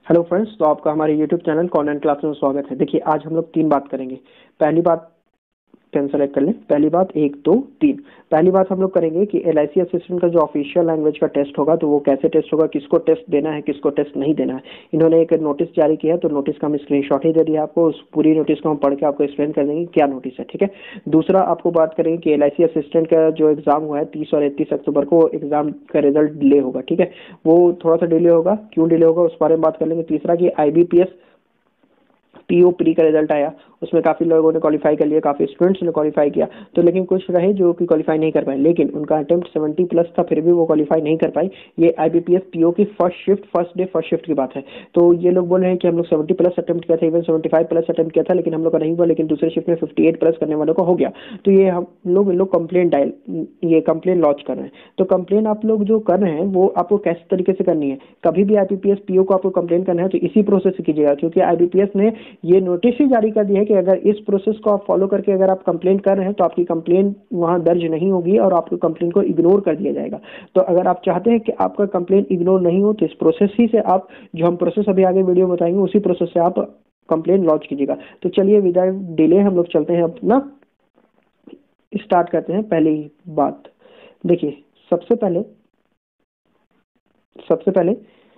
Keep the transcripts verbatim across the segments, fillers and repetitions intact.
Hello friends, तो आपका हमारे यूट्यूब चैनल कॉन्वेंट क्लास में स्वागत है। देखिए, आज हम लोग तीन बात करेंगे। पहली बात, पेन सेलेक्ट कर लें। पहली बात एक दो तीन। पहली बात हम लोग करेंगे कि एल आई सी असिस्टेंट का जो ऑफिशियल लैंग्वेज का टेस्ट होगा तो वो कैसे टेस्ट होगा, किसको टेस्ट देना है, किसको टेस्ट नहीं देना है। इन्होंने एक नोटिस जारी किया है, तो नोटिस का हम स्क्रीनशॉट ही दे दिया आपको। उस पूरी नोटिस को हम पढ़ के आपको एक्सप्लेन कर देंगे क्या नोटिस है, ठीक है। दूसरा, आपको बात करेंगे कि एल आई सी असिस्टेंट का जो एग्जाम हुआ है तीस और इकतीस अक्टूबर को, एग्जाम का रिजल्ट डिले होगा, ठीक है। वो थोड़ा सा डिले होगा, क्यों डिले होगा उस बारे में बात कर लेंगे। तीसरा कि I B P S PO pre का रिजल्ट आया, उसमें काफी लोगों ने क्वालिफाई कर लिया, काफी स्टूडेंट्स ने क्वालिफाई किया, तो लेकिन कुछ रहे जो कि क्वालिफाई नहीं कर पाए, लेकिन उनका अटेम्प्ट सेवेंटी प्लस था, फिर भी वो क्वालिफाई नहीं कर पाई। ये आईबीपीएस पीओ की first shift first day first shift की बात है। तो ये लोग बोल रहे हैं कि हम लोग सेवेंटी प्लस अटेम्प्ट किया था, even seventy five plus attempt किया था, लेकिन हम लोग का नहीं हुआ, लेकिन दूसरे शिफ्ट में फिफ्टी एट प्लस करने वालों का हो गया। तो ये हम लोग लोग कंप्लेन डायल ये कंप्लेन लॉन्च कर रहे हैं। तो कंप्लेन आप लोग जो कर रहे हैं वो आपको कैसे तरीके से करनी है। कभी भी आईबीपीएस पीओ को आपको कंप्लेन करना है तो इसी प्रोसेस से कीजिएगा, क्योंकि आईबीपीएस ने ये नोटिस ही जारी कर दी है कि अगर इस प्रोसेस को आप फॉलो करके अगर आप कंप्लेन कर रहे हैं तो आपकी कंप्लेन वहां दर्ज नहीं होगी और आपकी कंप्लेन को इग्नोर कर दिया जाएगा। तो अगर आप चाहते हैं कि आपका कंप्लेन इग्नोर नहीं हो तो इस प्रोसेस ही से आप, जो हम प्रोसेस अभी आगे वीडियो बताएंगे, उसी प्रोसेस से आप कंप्लेन लॉन्च कीजिएगा। तो चलिए विदाउट डिले हम लोग चलते हैं, अपना स्टार्ट करते हैं। पहली बात देखिए, सबसे पहले सबसे पहले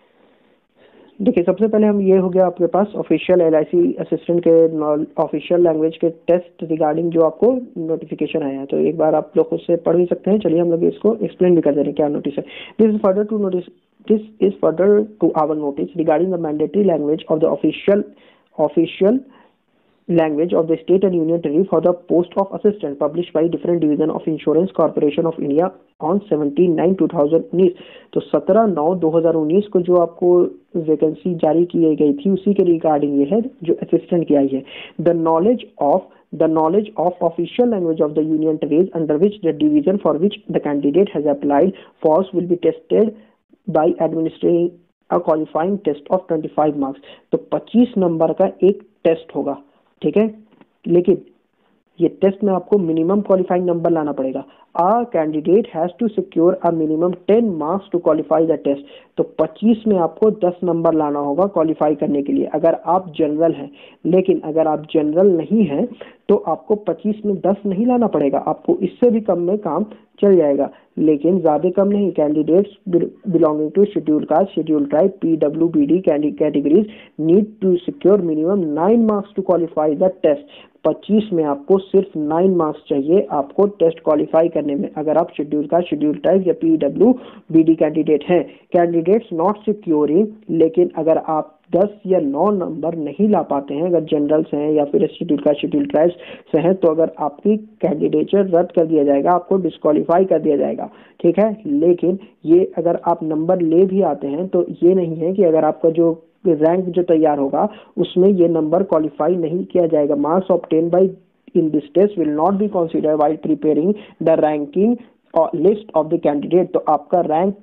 देखिए सबसे पहले हम ये हो गया आपके पास official L I C assistant के ऑफिशियल लैंग्वेज के टेस्ट रिगार्डिंग जो आपको नोटिफिकेशन आया है, तो एक बार आप लोग उससे पढ़ भी सकते हैं। चलिए हम लोग इसको एक्सप्लेन भी कर दे रहे हैं क्या नोटिस है। This is further to notice this is further to our notice regarding the mandatory language of the official official language of the state and union territory for the post of assistant published by different division of insurance corporation of India on seventeen nine two thousand nineteen। तो सत्रह नौ दो हज़ार उन्नीस को जो आपको vacancy जारी की गई थी उसी के रिगार्डिंग ये है जो असिस्टेंट की आई है। The knowledge of the knowledge of official language of the union territories under which the division for which the candidate has applied for will be tested by administering a qualifying test of twenty-five marks। तो पच्चीस number का एक test होगा, ठीक है। लेकिन ये test में आपको मिनिमम क्वालिफाइंग नंबर लाना पड़ेगा। A candidate has to secure a minimum ten marks to qualify the test. तो पच्चीस में आपको दस नंबर लाना होगा क्वालिफाई करने के लिए, अगर आप जनरल हैं। लेकिन अगर आप जनरल नहीं हैं तो आपको पच्चीस में दस नहीं लाना पड़ेगा, आपको इससे भी कम में काम चल जाएगा, लेकिन ज्यादा कम नहीं। Candidates belonging to schedule caste, schedule tribe, PW BD categories need to secure minimum nine marks to qualify the test. पच्चीस में आपको सिर्फ नाइन मार्क्स चाहिए आपको टेस्ट क्वालिफाई करने में, अगर आप शेड्यूल कास्ट, शेड्यूल ट्राइब या पीडब्ल्यू बीडी कैंडिडेट हैं। कैंडिडेट्स नॉट सिक्योरिंग, लेकिन अगर आप दस या नौ नंबर नहीं ला पाते हैं, अगर जनरल्स हैं या फिर शेड्यूल कास्ट, शेड्यूल ट्राइब्स से हैं, तो अगर आपकी कैंडिडेचर रद्द कर दिया जाएगा, आपको डिस्क्वालीफाई कर दिया जाएगा, ठीक है। लेकिन ये अगर आप नंबर ले भी आते हैं तो ये नहीं है कि अगर आपका जो रैंक जो तैयार होगा उसमें ये नंबर क्वालिफाई नहीं किया जाएगा। Marks obtain by in this test will not be considered while preparing the ranking list of the candidate. तो आपका रैंक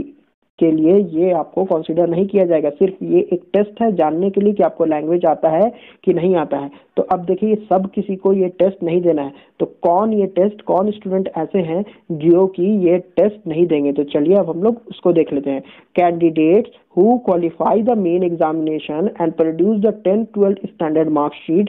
के लिए ये आपको कंसीडर नहीं किया जाएगा, सिर्फ ये एक टेस्ट है जानने के लिए कि आपको लैंग्वेज आता है कि नहीं आता है। तो अब देखिए, सब किसी को ये टेस्ट नहीं देना है, तो कौन ये टेस्ट, कौन स्टूडेंट ऐसे हैं जो कि ये टेस्ट नहीं देंगे। तो चलिए अब हम लोग उसको देख लेते हैं। Candidates who qualify the main examination and produce the tenth twelfth standard marksheet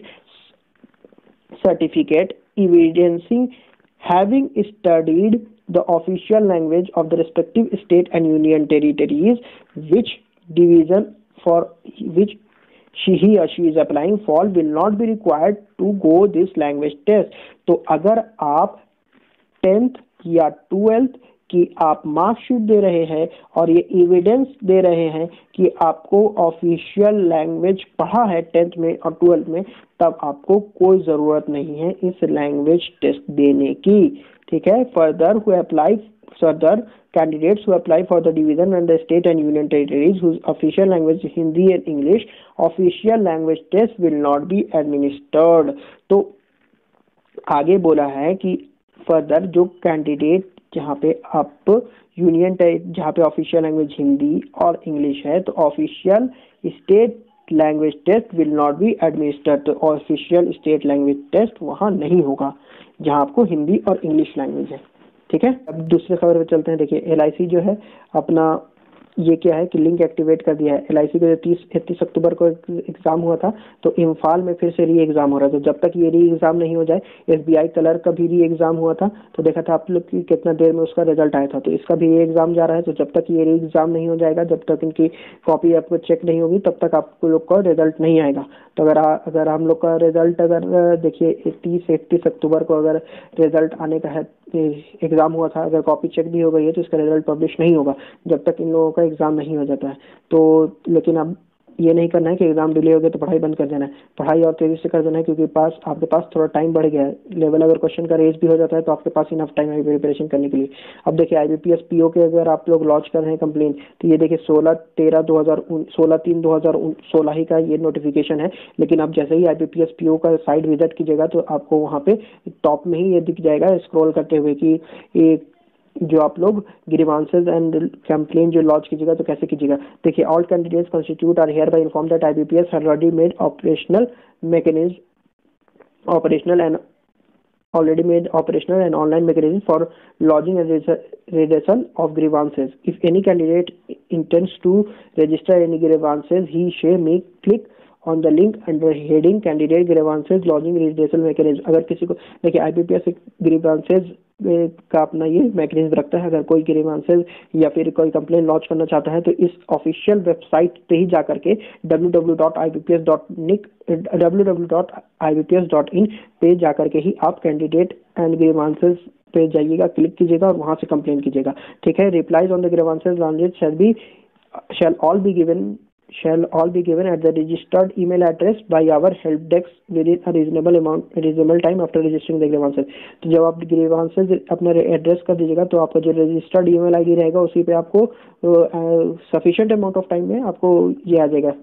certificate evidencing having studied the official language of the respective state and union territories which division for which she he or she is applying for will not be required to go this language test। तो अगर आप tenth या twelfth कि आप marksheet दे रहे हैं और ये एविडेंस दे रहे हैं कि आपको ऑफिशियल लैंग्वेज पढ़ा है टेंथ में और ट्वेल्थ में, तब आपको कोई ज़रूरत नहीं है इस लैंग्वेज टेस्ट देने की, ठीक है। Further who apply further candidates who apply for the division and the state and union territories whose official language Hindi and English, official language test will not be administered. तो आगे बोला है कि फर्दर जो कैंडिडेट जहाँ पे आप यूनियन जहाँ पे ऑफिशियल लैंग्वेज हिंदी और इंग्लिश है, तो official state language test will not be administered. तो ऑफिशियल स्टेट लैंग्वेज टेस्ट वहाँ नहीं होगा जहाँ आपको हिंदी और इंग्लिश लैंग्वेज है, ठीक है। अब दूसरे खबर पे चलते हैं। देखिए, एल आई सी जो है अपना ये क्या है कि लिंक एक्टिवेट कर दिया है। एल आई सी का जो तीस इकतीस अक्टूबर को एग्जाम हुआ था, तो इम्फाल में फिर से री एग्जाम हो रहा था। तो जब तक ये री एग्जाम नहीं हो जाए, एस बी आई क्लर्क का भी री एग्जाम हुआ था, तो देखा था आप लोग कि कितना देर में उसका रिजल्ट आया था। तो इसका भी री एग्जाम जा रहा है। तो जब तक ये री एग्जाम नहीं हो जाएगा, जब तक इनकी कॉपी आपको चेक नहीं होगी, तब तक आपको लोग का रिजल्ट नहीं आएगा। तो अगर आ, अगर हम लोग का रिजल्ट अगर देखिए तीस इकतीस अक्टूबर को अगर रिजल्ट आने का है, एग्जाम हुआ था, अगर कॉपी चेक भी हो गई है, तो इसका रिजल्ट पब्लिश नहीं होगा जब तक इन लोगों का एग्जाम नहीं हो जाता है। तो लेकिन अब ये नहीं करना है कि एग्जाम डिले हो गया तो पढ़ाई बंद कर देना है। पढ़ाई और तेजी से कर देना है, क्योंकि पास आपके पास थोड़ा टाइम बढ़ गया है। लेवल अगर क्वेश्चन का रेज भी हो जाता है, तो आपके पास इनफ टाइम है प्रिपरेशन करने के लिए। अब देखिए आईबीपीएस पीओ के अगर आप लोग लॉन्च कर रहे हैं कंप्लेन, तो ये देखिए सोलह तेरह दो हजार सोलह तीन दो हजार सोलह ही का ये नोटिफिकेशन है। लेकिन अब जैसे ही आईबीपीएस पीओ का साइट विजिट कीजिएगा, तो आपको वहाँ पे टॉप में ही ये दिख जाएगा स्क्रॉल करते हुए कि एक जो आप लोग ग्रीवांसेस एंड कंप्लेन जो लॉन्च कीजिएगा, तो कैसे कीजिएगा। देखिए all candidates constitute are hereby inform that IBPS has already made operational mechanism operational and already made operational an online mechanism for lodging and redressal of grievances. If any candidate intends to register any grievances, he shall may click on the link under heading candidate grievances lodging redressal mechanism. अगर किसी को देखिए IBPS grievances का अपना ये mechanism रखता है। अगर कोई ग्रीवांसेस या फिर कोई कंप्लेन लॉन्च करना चाहता है, तो इस ऑफिशियल वेबसाइट पे ही जाकर के W W W dot I B P S dot nic W W W dot I B P S dot in पे जाकर के ही आप कैंडिडेट एंड ग्रीवांसेस पे जाइएगा, क्लिक कीजिएगा और वहां से कंप्लेन कीजिएगा। ठीक है। Replies on the grievances launch shall be shall all be given shall all be given at the registered email address by our help desk within a reasonable amount reasonable time after registering the grievances. तो जब आप grievances अपना address कर दीजिएगा, तो आपका जो registered email ID रहेगा, उसी पे आपको सफिशिएंट अमाउंट ऑफ टाइम में आपको ये आ जाएगा,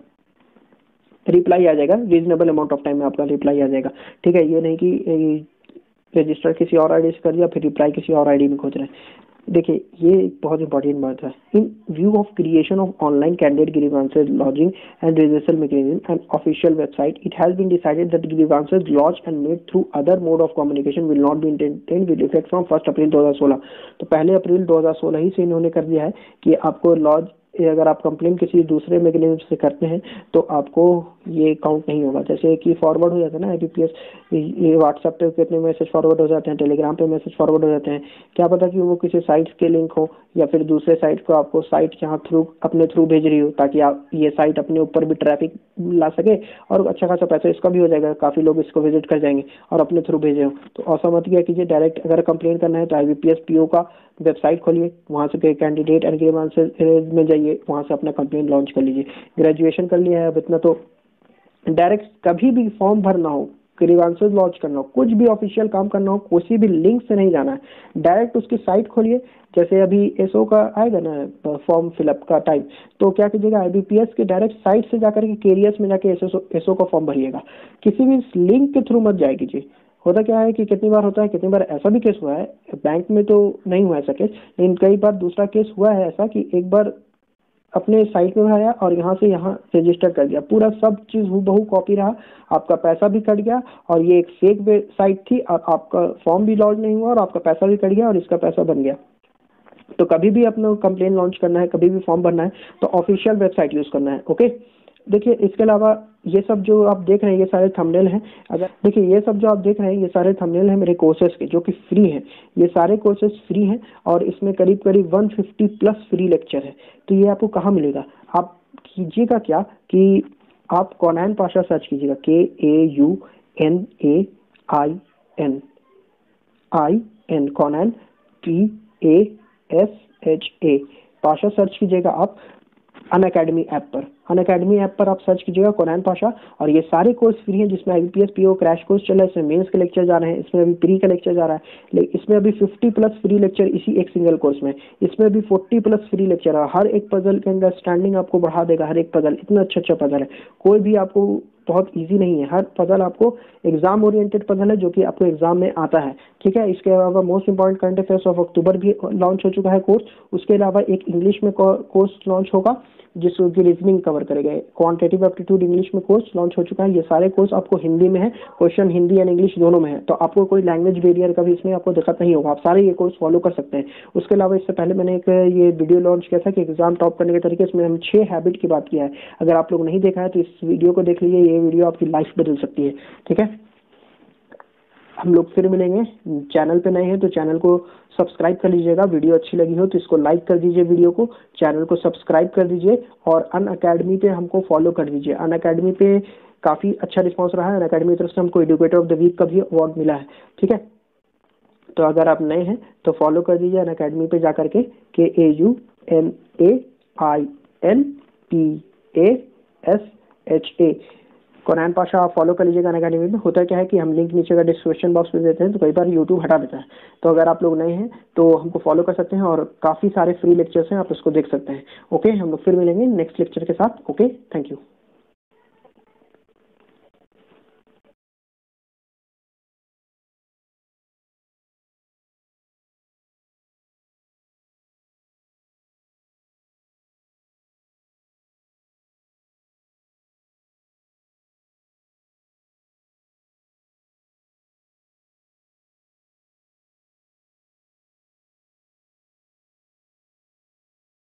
रिप्लाई आ जाएगा। रीजनेबल अमाउंट ऑफ टाइम में आपका रिप्लाई आ जाएगा। ठीक है। ये नहीं कि रजिस्टर किसी और आईडी से कर दिया, फिर रिप्लाई किसी और आईडी में खोज रहे हैं। देखिए ये बहुत इंपॉर्टेंट बात है। In view of creation of online candidate grievances lodging and redressal mechanism and official website, it has been decided that grievances launch and made through other mode of communication will not be intended with effect from first April दो हजार सोलह। तो पहले अप्रैल दो हजार सोलह ही से इन्होंने कर दिया है कि आपको लॉज अगर आप कंप्लेन किसी दूसरे मैकेनिज्म से करते हैं, तो आपको ये काउंट नहीं होगा। जैसे कि फॉरवर्ड हो जाता है ना आईबीपीएस, ये व्हाट्सएप पे कितने मैसेज फॉरवर्ड हो जाते हैं, टेलीग्राम पे मैसेज फॉरवर्ड हो जाते हैं। क्या पता कि वो किसी साइट के लिंक हो, या फिर दूसरे साइट को आपको साइट यहाँ थ्रू अपने थ्रू भेज रही हो, ताकि आप ये साइट अपने ऊपर भी ट्रैफिक ला सके और अच्छा खासा पैसा इसका भी हो जाएगा। काफ़ी लोग इसको विजिट कर जाएंगे और अपने थ्रू भेजे हो। तो ऐसा मत किया कीजिए। डायरेक्ट अगर कंप्लेन करना है तो आईबीपीएस पीओ का वेबसाइट खोलिए, वहाँ से कैंडिडेट एंड ग्रीवांसेस में जाइए, वहाँ से अपना कंप्लेन लॉन्च कर लीजिए। ग्रेजुएशन कर लिया है अब इतना, तो डायरेक्ट कभी भी फॉर्म भरना हो, ग्रीवांसेस लॉन्च करना हो, कुछ भी ऑफिशियल काम करना हो, किसी भी लिंक से नहीं जाना है। डायरेक्ट उसकी साइट खोलिए। जैसे अभी एसओ का आएगा ना फॉर्म फिलअप का टाइम, तो क्या कीजिएगा आईबीपीएस के डायरेक्ट साइट से जाकर के कैरियर्स में जाके एसओ एसओ का फॉर्म भरिएगा। किसी भी लिंक के थ्रू मत जाए कीजिए। होता क्या है कि कितनी बार होता है, कितनी बार ऐसा भी केस हुआ है, बैंक में तो नहीं हुआ ऐसा केस, लेकिन कई बार दूसरा केस हुआ है ऐसा कि एक बार अपने साइट में भराया और यहाँ से यहाँ रजिस्टर कर दिया, पूरा सब चीज़ हूबहू कॉपी रहा, आपका पैसा भी कट गया और ये एक फेक साइट थी और आपका फॉर्म भी लॉन्च नहीं हुआ और आपका पैसा भी कट गया और इसका पैसा बन गया। तो कभी भी अपना कंप्लेन लॉन्च करना है, कभी भी फॉर्म भरना है, तो ऑफिशियल वेबसाइट यूज़ करना है। ओके। देखिए इसके अलावा ये सब जो आप देख रहे हैं ये सारे थंबनेल हैं। अगर देखिए ये सब जो आप देख रहे हैं ये सारे थंबनेल हैं मेरे कोर्सेज के, जो कि फ्री हैं। ये सारे कोर्सेज फ्री हैं और इसमें करीब करीब एक सौ पचास प्लस फ्री लेक्चर है। तो ये आपको कहाँ मिलेगा? आप कीजिएगा क्या कि आप कोनैन पाशा सर्च कीजिएगा, K A U N A I N I N Kaunain P A S H A Pasha search कीजिएगा आप अनअकैडमी ऐप पर। अनअकैडमी ऐप पर आप सर्च कीजिएगा कोनैन पाशा और ये सारे कोर्स फ्री हैं, जिसमें आईबीपीएस पीओ क्रैश कोर्स चल रहा है, इसमें मेंस के लेक्चर जा रहे हैं, इसमें अभी प्री का लेक्चर जा रहा है, लेकिन इसमें अभी पचास प्लस फ्री लेक्चर इसी एक सिंगल कोर्स में, इसमें भी चालीस प्लस फ्री लेक्चर है। हर एक पजल के अंडरस्टैंडिंग आपको बढ़ा देगा, हर एक पजल इतना अच्छा अच्छा पजल है, कोई भी आपको बहुत इजी नहीं है। हर पजल आपको एग्जाम ओरिएंटेड पजल है जो कि आपको एग्जाम में आता है। ठीक है। इसके अलावा most important current affairs of October भी लॉन्च हो चुका है कोर्स। उसके अलावा एक इंग्लिश में कोर्स लॉन्च होगा जिसकी रीजनिंग कवर करेगा। क्वांटिटेटिव एप्टीट्यूड इंग्लिश में कोर्स लॉन्च हो चुका है। ये सारे कोर्स आपको हिंदी में है, क्वेश्चन हिंदी एंड इंग्लिश दोनों में है, तो आपको कोई लैंग्वेज बैरियर का भी इसमें आपको दिक्कत नहीं होगा, आप सारे ये कोर्स फॉलो कर सकते हैं। उसके अलावा इससे पहले मैंने एक ये वीडियो लॉन्च किया था कि एग्जाम टॉप करने के तरीके, इसमें हम छह हैबिट की बात किया है। अगर आप लोग नहीं देखा है तो इस वीडियो को देख लीजिए, ये वीडियो आपकी लाइफ बदल सकती है। ठीक है, हम लोग फिर मिलेंगे। चैनल पे नए हैं तो चैनल को सब्सक्राइब कर लीजिएगा, वीडियो अच्छी लगी हो तो इसको लाइक कर दीजिए, वीडियो को, चैनल को सब्सक्राइब कर दीजिए और अन अकेडमी पे हमको फॉलो कर दीजिए। अन अकेडमी पे काफ़ी अच्छा रिस्पांस रहा है, अन अकेडमी की तरफ से हमको एजुकेटर ऑफ द वीक का भी अवार्ड मिला है। ठीक है, तो अगर आप नए हैं तो फॉलो कर दीजिए अन अकेडमी पे जा करके, K A U N A I N P A S H A Kaunain Pasha आप फॉलो कर लीजिएगा अन अकेडमी में। होता क्या है कि हम लिंक नीचे का डिस्क्रिप्शन बॉक्स में देते हैं तो कई बार यूट्यूब हटा देता है, तो अगर आप लोग नए हैं तो हमको फॉलो कर सकते हैं और काफ़ी सारे फ्री लेक्चर्स हैं, आप उसको देख सकते हैं। ओके, हम लोग फिर मिलेंगे नेक्स्ट लेक्चर के साथ। Okay, thank you.